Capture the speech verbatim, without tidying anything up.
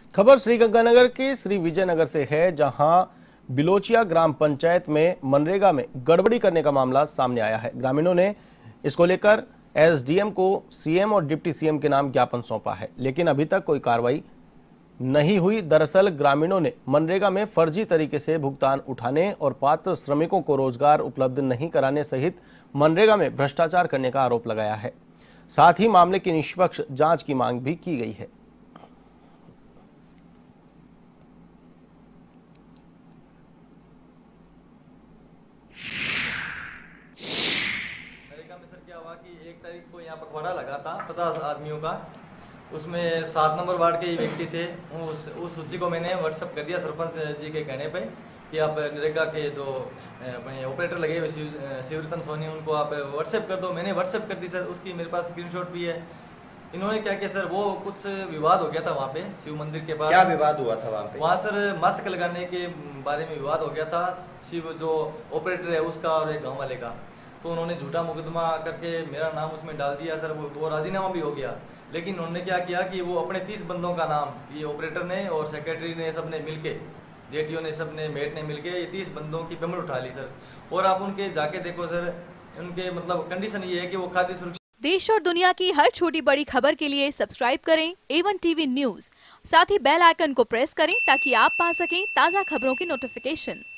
खबर श्रीगंगानगर के श्री विजयनगर से है, जहां बिलोचिया ग्राम पंचायत में मनरेगा में गड़बड़ी करने का मामला सामने आया है। ग्रामीणों ने इसको लेकर एसडीएम को सीएम और डिप्टी सीएम के नाम ज्ञापन सौंपा है, लेकिन अभी तक कोई कार्रवाई नहीं हुई। दरअसल ग्रामीणों ने मनरेगा में फर्जी तरीके से भुगतान उठाने और पात्र श्रमिकों को रोजगार उपलब्ध नहीं कराने सहित मनरेगा में भ्रष्टाचार करने का आरोप लगाया है। साथ ही मामले की निष्पक्ष जांच की मांग भी की गई है। मनरेगा में सर क्या हुआ कि एक तारीख को यहाँ पखवाड़ा लगा था पचास आदमियों का, उसमें सात नंबर वार्ड के ही व्यक्ति थे। उस उस सूची को मैंने व्हाट्सएप कर दिया सरपंच जी के कहने पे कि आप नरेगा के जो अपने ऑपरेटर लगे हुए शिवरतन सोनी, उनको आप व्हाट्सएप कर दो। मैंने व्हाट्सएप कर दी सर, उसकी मेरे पास स्क्रीनशॉट भी है। इन्होंने क्या किया सर, वो कुछ विवाद हो गया था वहाँ पे शिव मंदिर के पास। क्या विवाद हुआ था वहाँ पे? वहाँ सर मास्क लगाने के बारे में विवाद हो गया था, शिव जो ऑपरेटर है उसका और एक गाँव वाले का। तो उन्होंने झूठा मुकदमा करके मेरा नाम उसमें डाल दिया सर, वो राजीनामा भी हो गया। लेकिन उन्होंने क्या किया कि वो अपने तीस बंदों का नाम, ये ऑपरेटर ने और सेक्रेटरी ने सबने मिलके, जेटीओ ने सबने मेट ने मिलके ये तीस बंदों की पेमेंट उठा ली सर। और आप उनके जाके देखो सर, उनके मतलब कंडीशन ये है कि वो खाद्य सुरक्षा। देश और दुनिया की हर छोटी बड़ी खबर के लिए सब्सक्राइब करें ए वन टीवी न्यूज। साथ ही बेल आइकन को प्रेस करें ताकि आप पा सकें ताज़ा खबरों की नोटिफिकेशन।